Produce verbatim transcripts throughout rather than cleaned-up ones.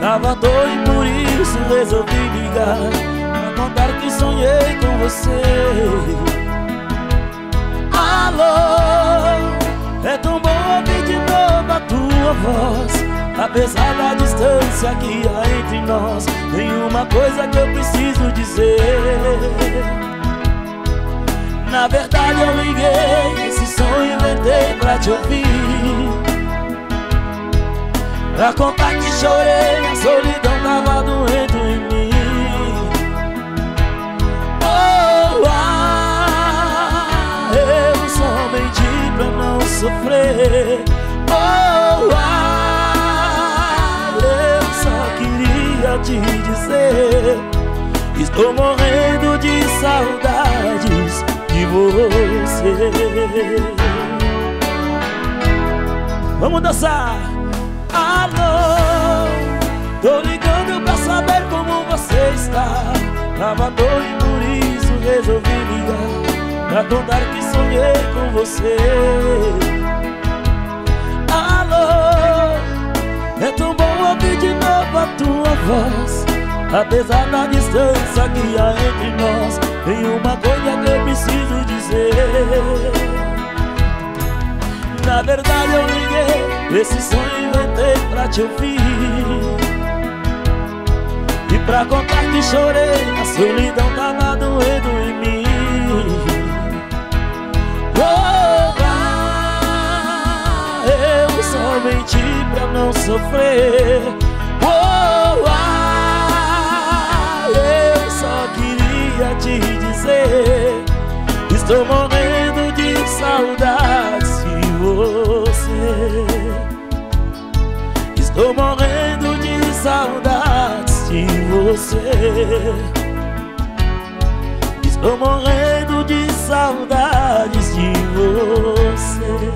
Tava doido e por isso resolvi ligar pra contar que sonhei com você. Alô, é tão bom ouvir de novo a tua voz. Apesar da distância que há entre nós, tem uma coisa que eu preciso dizer. Na verdade eu liguei, esse sonho inventei pra te ouvir, pra contar que chorei, a solidão tava doendo em mim. Oh, ah, eu só menti pra não sofrer. Oh, ah, eu só queria te dizer, estou morrendo de saudades de você. Vamos dançar! Alô, tô ligando pra saber como você está. Tava doido e por isso resolvi ligar pra contar que sonhei com você. Alô, é tão bom ouvir de novo a tua voz. Apesar da distância que há entre nós, tem uma coisa que eu preciso dizer. Na verdade eu liguei, esse sonho inventei pra te ouvir, e pra contar que chorei, a solidão tava doendo em mim. Oh, ah, eu só menti pra não sofrer. Oh, ah, eu só queria te dizer, estou morrendo de saudades de você. Estou morrendo de saudades de você. Estou morrendo de saudades de você.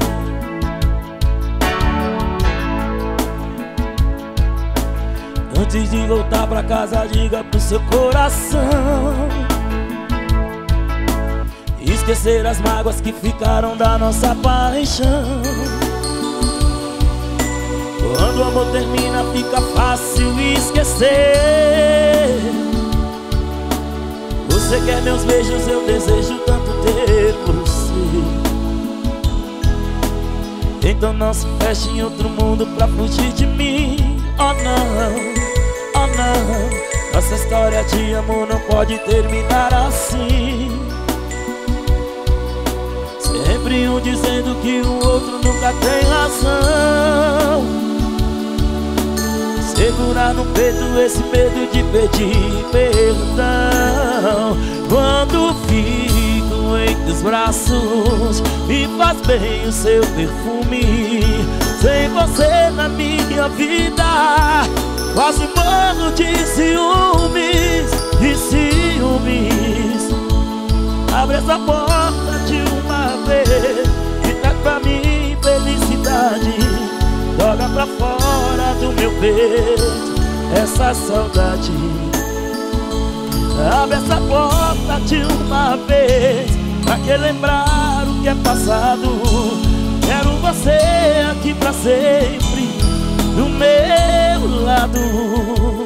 Antes de voltar pra casa, diga pro seu coração esquecer as mágoas que ficaram da nossa paixão. Quando o amor termina, fica fácil esquecer. Você quer meus beijos, eu desejo tanto ter você. Então não se feche em outro mundo pra fugir de mim. Oh não, oh não, nossa história de amor não pode terminar assim. Sempre um dizendo que o outro nunca tem razão. Segurar no peito esse medo de pedir perdão. Quando fico em teus braços, me faz bem o seu perfume. Sem você na minha vida, quase morro de ciúmes, de ciúmes. Abre essa porta de uma vez e traz pra mim felicidade. Joga pra fora do meu peito essa saudade. Abre essa porta de uma vez pra que lembrar o que é passado. Quero você aqui pra sempre do meu lado.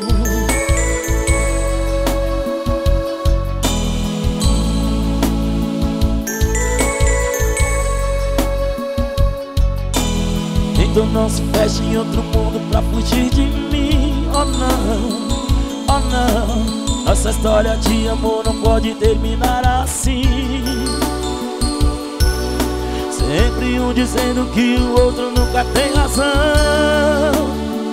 Então não se feche em outro mundo pra fugir de mim. Oh não, oh não, nossa história de amor não pode terminar assim. Sempre um dizendo que o outro nunca tem razão.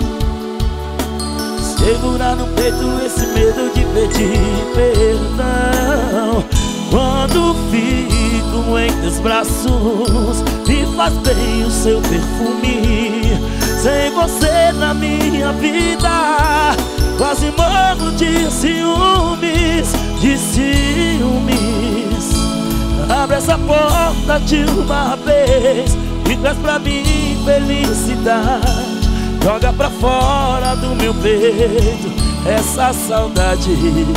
Segurar no peito esse medo de pedir perdão. Quando fico em teus braços, me faz bem o seu perfume. Sem você na minha vida, quase morro de ciúmes, de ciúmes. Abre essa porta de uma vez e traz pra mim felicidade. Joga pra fora do meu peito essa saudade.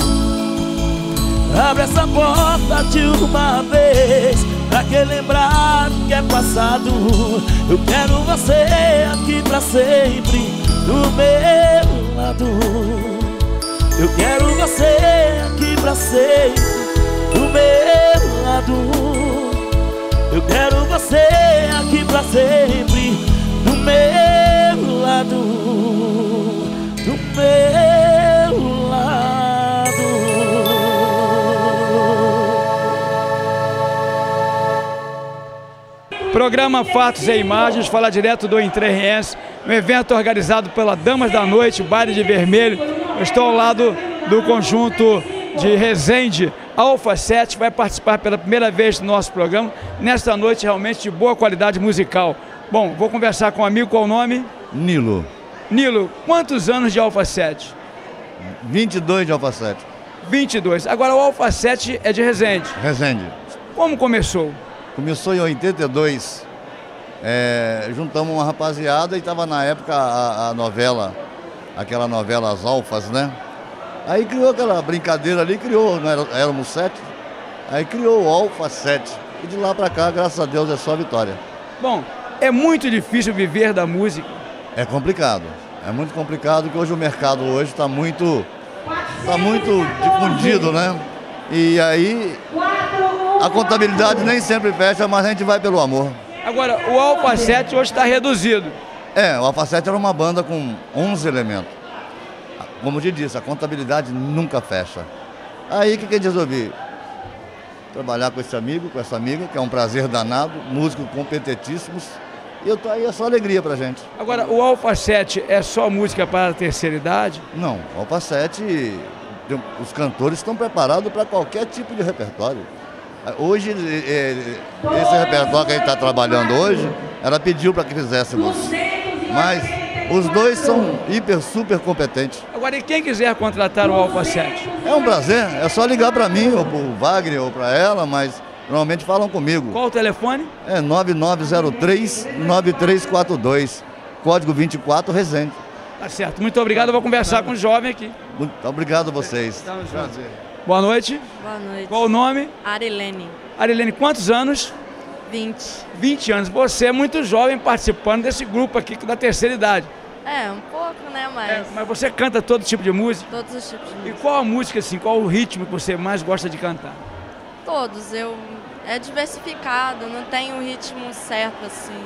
Abre essa porta de uma vez pra que lembrar o que é passado. Eu quero você aqui pra sempre do meu lado. Eu quero você aqui pra sempre, do meu lado. Eu quero você aqui pra sempre, do meu lado, do meu lado. Programa Fatos e Imagens, fala direto do Entrerriense, um evento organizado pela Damas da Noite, o Baile de Vermelho. Eu estou ao lado do conjunto de Resende, Alfa sete, vai participar pela primeira vez do nosso programa, nesta noite realmente de boa qualidade musical. Bom, vou conversar com um amigo, qual o nome? Nilo. Nilo, quantos anos de Alfa sete? vinte e dois de Alfa sete. vinte e dois. Agora o Alfa sete é de Resende. Resende. Como começou? Começou em oitenta e dois. É, juntamos uma rapaziada e estava na época a, a novela, aquela novela As Alfas, né? Aí criou aquela brincadeira ali, criou, não era, éramos sete, aí criou o Alfa sete. E de lá pra cá, graças a Deus, é só vitória. Bom, é muito difícil viver da música. É complicado, é muito complicado, porque hoje o mercado hoje está muito, tá muito difundido, né? E aí a contabilidade nem sempre fecha, mas a gente vai pelo amor. Agora, o Alfa sete hoje está reduzido. É, o Alfa sete era uma banda com onze elementos. Como eu te disse, a contabilidade nunca fecha. Aí o que, que a gente resolveu? Trabalhar com esse amigo, com essa amiga, que é um prazer danado, músicos competentíssimos. E eu tô aí, é só alegria pra gente. Agora, o Alfa sete é só música para a terceira idade? Não, o Alfa sete, os cantores estão preparados para qualquer tipo de repertório. Hoje, esse repertório que a gente está trabalhando hoje, ela pediu para que fizéssemos. Mas os dois são hiper, super competentes. Agora, e quem quiser contratar o Alfa sete? É um prazer, é só ligar para mim, ou para o Wagner, ou para ela, mas normalmente falam comigo. Qual o telefone? É nove nove zero três, nove três quatro dois, código vinte e quatro, Resende. Tá certo, muito obrigado, eu vou conversar com o jovem aqui. Muito obrigado a vocês. Prazer. Boa noite. Boa noite. Qual o nome? Arilene. Arilene, quantos anos? vinte. vinte anos. Você é muito jovem participando desse grupo aqui da terceira idade. É, um pouco, né, mas... É, mas você canta todo tipo de música? Todos os tipos de música. E qual a música, assim, qual o ritmo que você mais gosta de cantar? Todos, eu... É diversificado, não tem um ritmo certo, assim,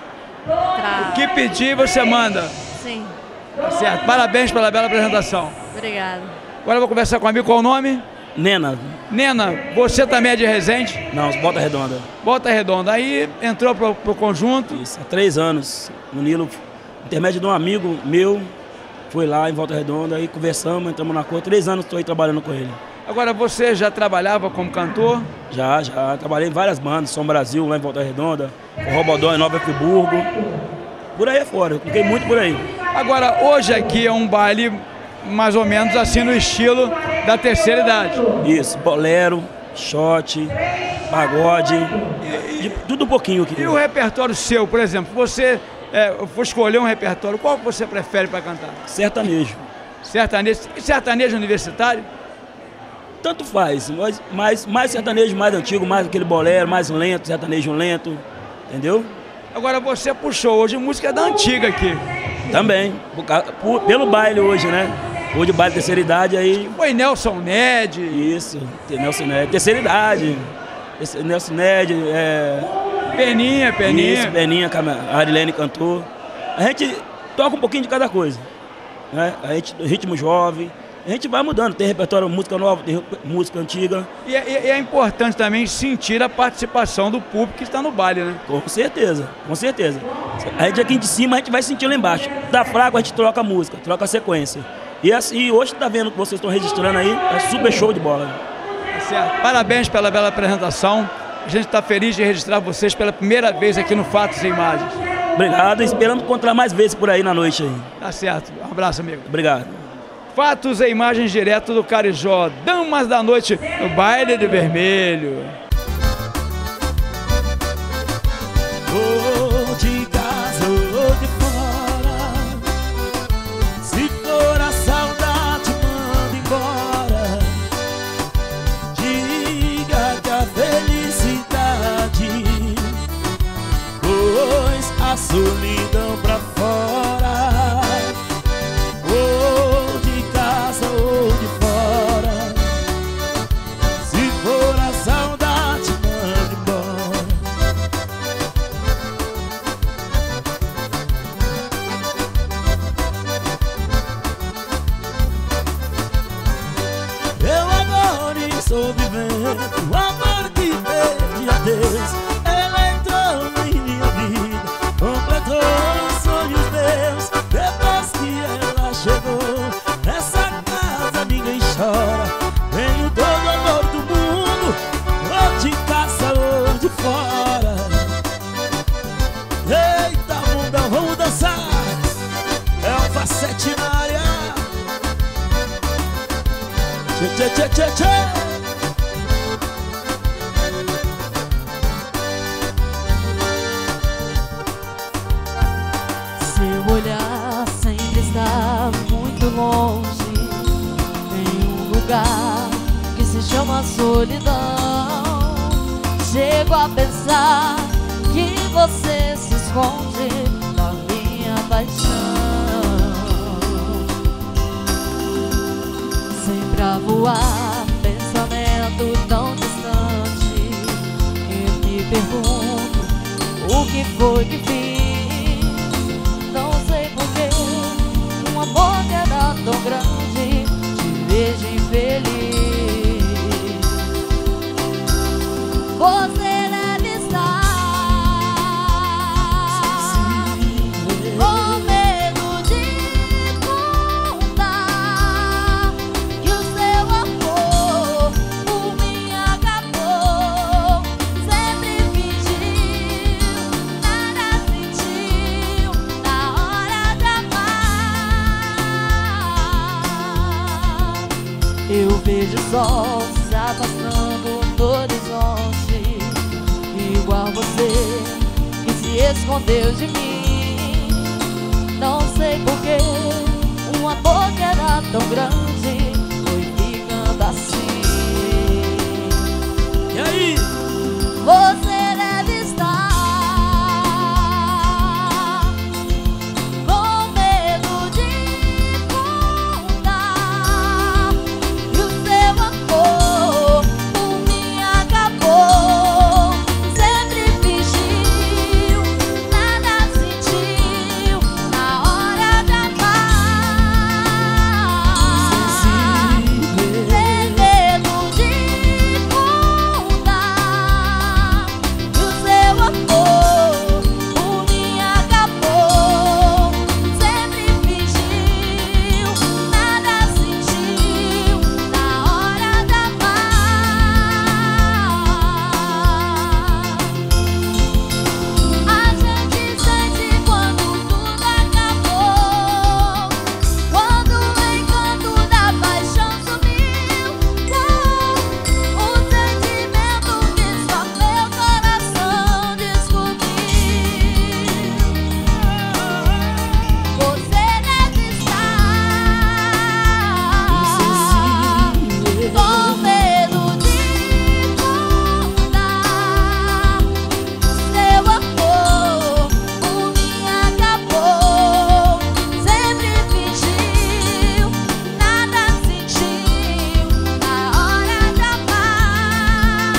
pra... O que pedir, você manda? Sim. Tá certo. Parabéns pela bela apresentação. Obrigada. Agora eu vou conversar com um amigo, qual o nome? Nena. Nena, você também é de Resende? Não, Volta Redonda. Volta Redonda. Aí entrou pro, pro conjunto? Isso, há três anos. No Nilo, intermédio de um amigo meu, fui lá em Volta Redonda, aí conversamos, entramos na cor. Três anos estou aí trabalhando com ele. Agora, você já trabalhava como cantor? Já, já. Trabalhei em várias bandas, Som Brasil, lá em Volta Redonda, Robodó em Nova Friburgo. Por aí é fora, eu fiquei muito por aí. Agora, hoje aqui é um baile mais ou menos assim no estilo da terceira idade. Isso, bolero, shot, pagode, de tudo um pouquinho aqui. E o repertório seu, por exemplo, você é, for escolher um repertório, qual que você prefere para cantar? Sertanejo. Sertanejo. E sertanejo universitário? Tanto faz, mas mais, mais sertanejo mais antigo, mais aquele bolero, mais lento, sertanejo lento, entendeu? Agora você puxou hoje música da antiga aqui. Também, por, por, pelo baile hoje, né? Hoje o baile terceira idade aí... Foi Nelson Ned. Isso, Nelson Ned, terceira idade. Nelson Ned, é... Peninha, Peninha. Isso, Peninha, a Arilene cantou. A gente toca um pouquinho de cada coisa, né? A gente, ritmo jovem, a gente vai mudando, tem repertório, música nova, tem música antiga. E é, e é importante também sentir a participação do público que está no baile, né? Com certeza, com certeza. A gente aqui de cima, a gente vai sentir lá embaixo. Da fraco, a gente troca a música, troca a sequência. E assim, hoje tá vendo que vocês estão registrando aí, é super show de bola. Tá certo. Parabéns pela bela apresentação. A gente está feliz de registrar vocês pela primeira vez aqui no Fatos e Imagens. Obrigado, esperando encontrar mais vezes por aí na noite aí. Tá certo. Um abraço, amigo. Obrigado. Fatos e Imagens direto do Carijó. Damas da Noite no Baile de Vermelho. Ou de casa ou de fora, se for a saudade, manda embora. Diga que a felicidade pôs a solidão pra fora. Oh, fora. Eita, mundão, vamos dançar. É o Facete na área. Tchê, tchê, tchê, tchê, tchê. Seu olhar sempre está muito longe, em um lugar que se chama solidão. Chego a pensar que você se esconde da minha paixão. Sempre a voar, pensamento tão distante, e me pergunto o que foi que fiz. Não sei porquê, um amor que era tão grande te vejo infeliz. Você deve estar com medo de contar que o seu amor por mim acabou. Sempre fingiu, nada sentiu na hora de amar. Eu vejo o sol se afastando do horizonte, igual você que se escondeu de mim. Não sei porquê, um amor que era tão grande foi ficando assim. E aí? Você deve estar com medo de contar que o seu amor por mim acabou. Sempre fingiu, nada sentiu na hora de amar. Tem medo de contar que o seu amor por mim acabou. Sempre fingiu, nada sentiu na hora de amar. A gente sente quando tudo acabou, quando o encanto da paixão sumiu. O sentimento que só meu coração descobriu. Você deve estar com medo de contar. Seu amor por mim acabou. Sempre fingiu, nada sentiu na hora de amar.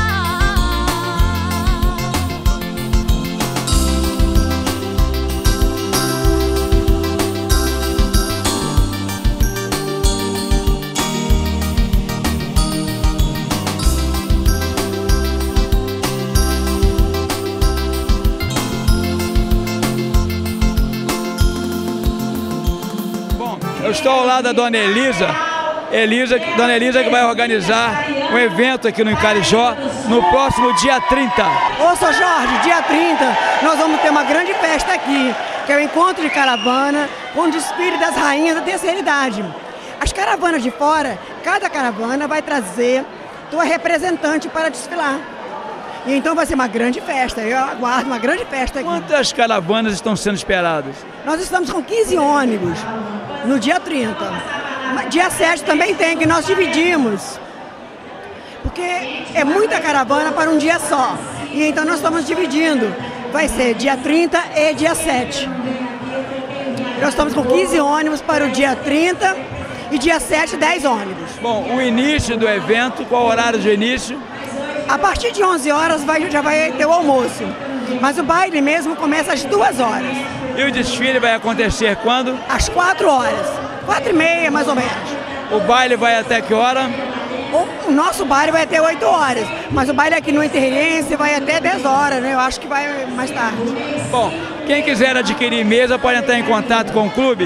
Bom, eu estou ao lado da Dona Elisa, Elisa, Dona Elisa que vai organizar um evento aqui no Encarijó no próximo dia trinta. Ô, seu Jorge, dia trinta nós vamos ter uma grande festa aqui, que é o encontro de caravana com o desfile das rainhas da terceira idade. As caravanas de fora, cada caravana vai trazer sua representante para desfilar. E então vai ser uma grande festa, eu aguardo uma grande festa aqui. Quantas caravanas estão sendo esperadas? Nós estamos com quinze ônibus no dia trinta. Dia sete também tem, que nós dividimos. Porque é muita caravana para um dia só. E então nós estamos dividindo. Vai ser dia trinta e dia sete. Nós estamos com quinze ônibus para o dia trinta e dia sete, dez ônibus. Bom, o início do evento, qual o horário de início? A partir de onze horas vai, já vai ter o almoço. Mas o baile mesmo começa às duas horas. E o desfile vai acontecer quando? Às quatro horas. Quatro e meia, mais ou menos. O baile vai até que hora? O, o nosso baile vai até oito horas. Mas o baile aqui no Interriense vai até dez horas, né? Eu acho que vai mais tarde. Bom, quem quiser adquirir mesa pode entrar em contato com o clube?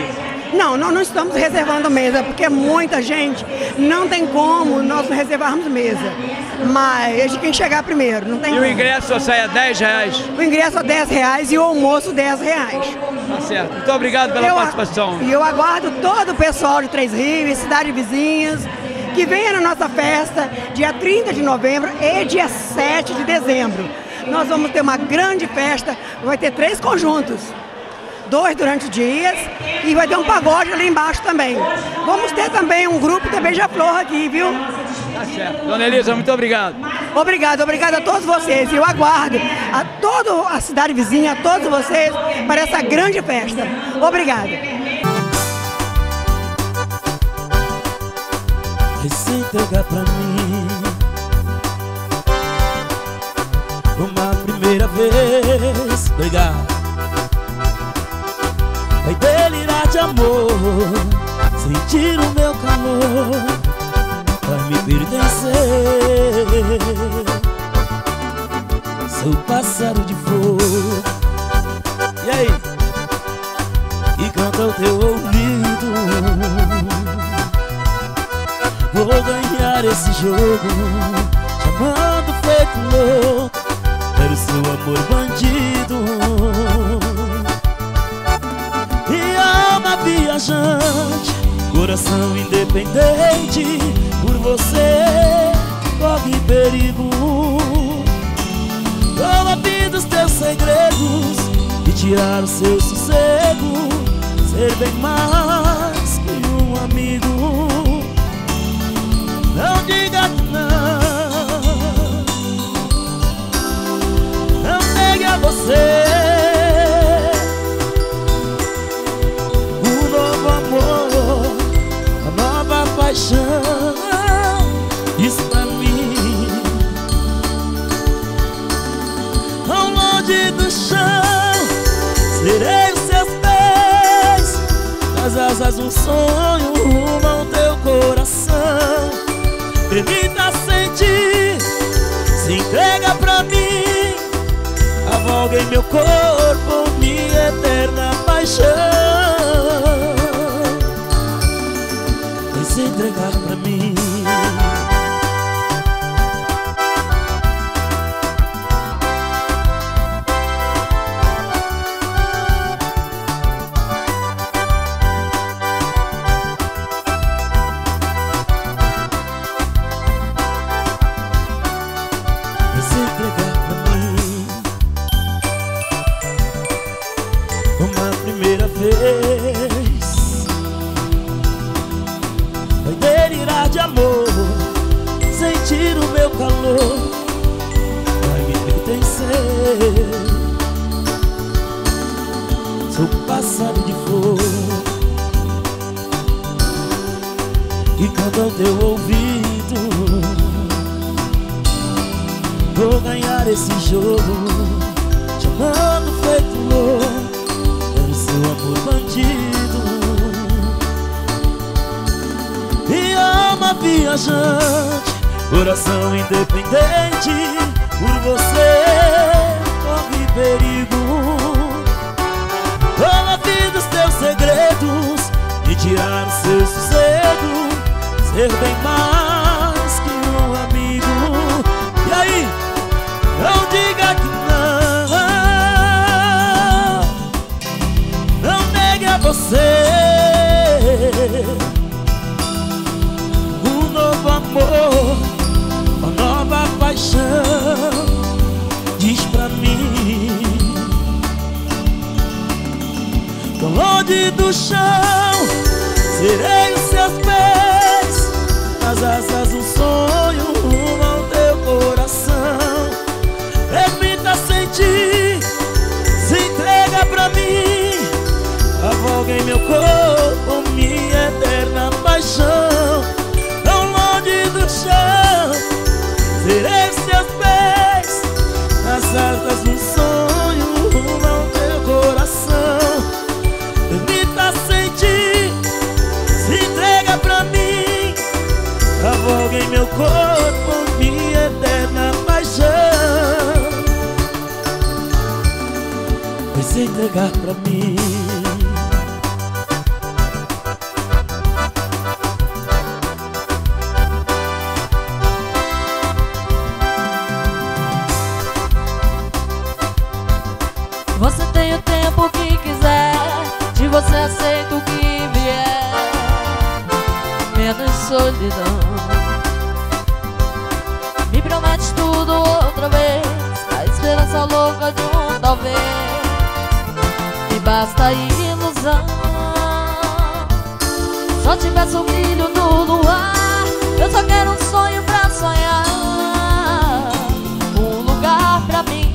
Não, nós não estamos reservando mesa, porque é muita gente, não tem como nós reservarmos mesa. Mas quem chegar primeiro, não tem E como. o ingresso sai a dez reais? O ingresso é dez reais e o almoço dez reais. Tá certo. Muito obrigado pela eu, participação. E eu aguardo todo o pessoal de Três Rios, cidades vizinhas, que venha na nossa festa dia trinta de novembro e dia sete de dezembro. Nós vamos ter uma grande festa, vai ter três conjuntos. Dois durante os dias e vai ter um pagode ali embaixo também. Vamos ter também um grupo da Beija-Flor aqui, viu? Tá certo. Dona Elisa, muito obrigado. Obrigado, obrigado a todos vocês. Eu aguardo a toda a cidade vizinha, a todos vocês, para essa grande festa. Obrigada. Vai se entregar pra mim uma primeira vez. Obrigado. Vai delirar de amor, sentir o meu calor, vai me pertencer. Sou pássaro de fogo. E aí? E canta o teu ouvido. Vou ganhar esse jogo, chamando feito louco. Quero seu amor bandido. Viajante, coração independente, por você corre perigo. Vou ouvir os teus segredos e tirar o seu sossego, ser bem mais que um amigo. Não diga que não, não negue a você paixão, isso pra mim. Ao longe do chão, serei os seus pés, nas asas um sonho rumo ao teu coração. Permita sentir, se entrega pra mim, avoga em meu corpo minha eterna paixão. Se entregar pra mim. Se entregar pra mim uma primeira vez. Vai delirar de amor, sentir o meu calor, vai me pertencer. Sou pássaro de fogo e canta ao teu ouvido. Vou ganhar esse jogo, chamando feito louco. Quero seu amor bandido. E alma viajante, coração independente, por você corre perigo. Vou ouvir dos teus segredos e tirar o seu sossego, ser bem mais que um amigo. E aí? Não diga que não, não negue a você amor, uma nova paixão. Diz pra mim, tão longe do chão, serei os seus pés, nas asas um sonho rumo ao teu coração. Permita sentir, se entrega pra mim, avoga em meu corpo minha eterna paixão. Serei os seus pés, nas asas um sonho rumo ao teu coração. Permita sentir, se entrega pra mim, avoga em meu corpo minha eterna paixão. Vai se entregar pra mim. solidão. Me promete tudo outra vez, a esperança louca de um talvez. Me basta a ilusão, só te peço o brilho do luar. Eu só quero um sonho pra sonhar, um lugar pra mim.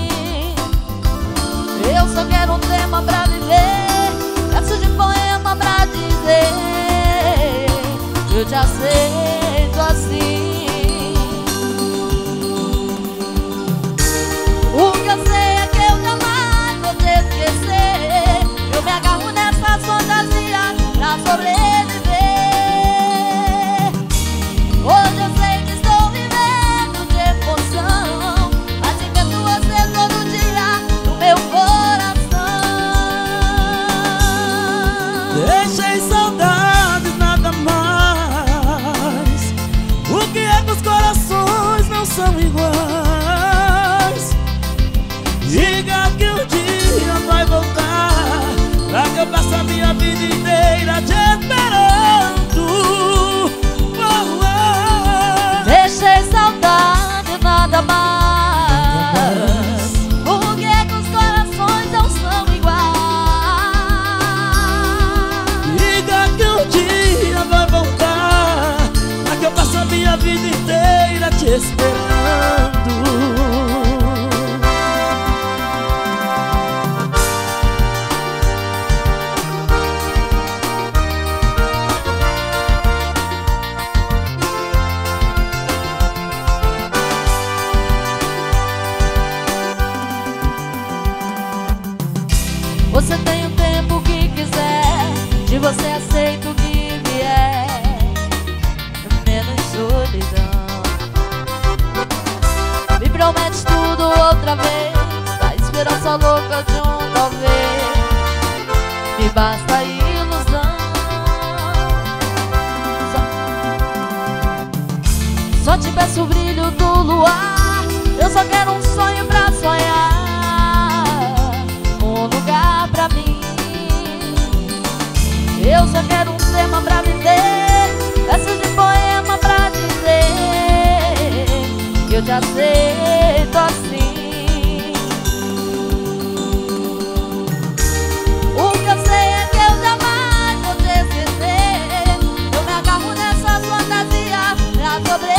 Eu só quero um tema pra viver, verso de poema pra dizer eu te aceito assim. O que eu sei é que eu jamais vou te esquecer. Eu me agarro nessas fantasias pra sobreviver. Hoje eu sei que estou vivendo de emoção, mas invento você todo dia no meu coração. Deixei saudades, nada mais. O que é que os corações não são iguais? Diga que um dia vai voltar, pra que eu passe a minha vida inteira te esperando. Oh, oh. Deixei saudade, nada mais. Por que é que os corações não são iguais? Diga que um dia vai voltar, pra que eu passe a minha vida inteira te esperando. Você tem o tempo que quiser, de você aceito o que vier, menos solidão. Me promete tudo outra vez, a esperança louca de um talvez. Me basta a ilusão, só, só te peço o brilho do luar. Eu só quero um sonho pra sonhar, um lugar pra mim. Eu só quero um tema pra viver, versos de poema pra dizer que eu te aceito assim. O que eu sei é que eu jamais vou te esquecer. Eu me agarro nessas fantasias pra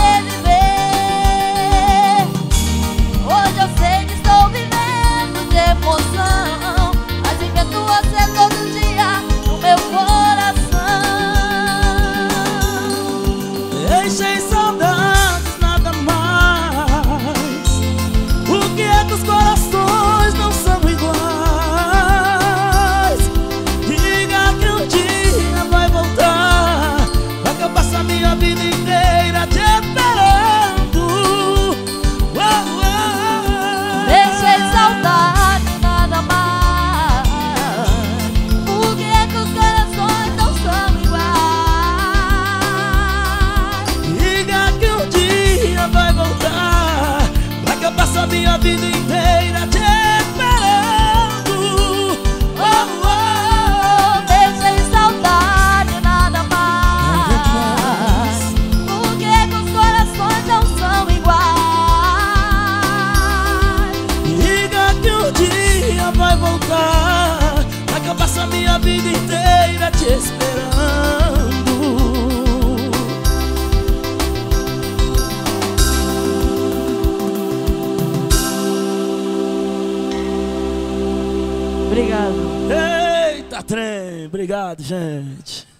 sobreviver. Hoje eu sei que estou vivendo de emoção, mas invento você todo dia no meu coração. Deixei saudades, nada mais. O que é que os corações não são iguais? Diga que um dia vai voltar, pra que eu passe a minha vida inteira te esperando. Oh, oh. Deixei saudade, nada mais. Por que é que os corações não são iguais? Diga que um dia vai voltar, pra que eu passe a minha vida inteira te esperando. Oh, oh. Deixei saudade, nada mais. Por que é que os corações não são iguais? Diga que um dia vai voltar, pra que eu passe a minha vida inteira te esperando. Obrigado. Eita trem, obrigado, gente.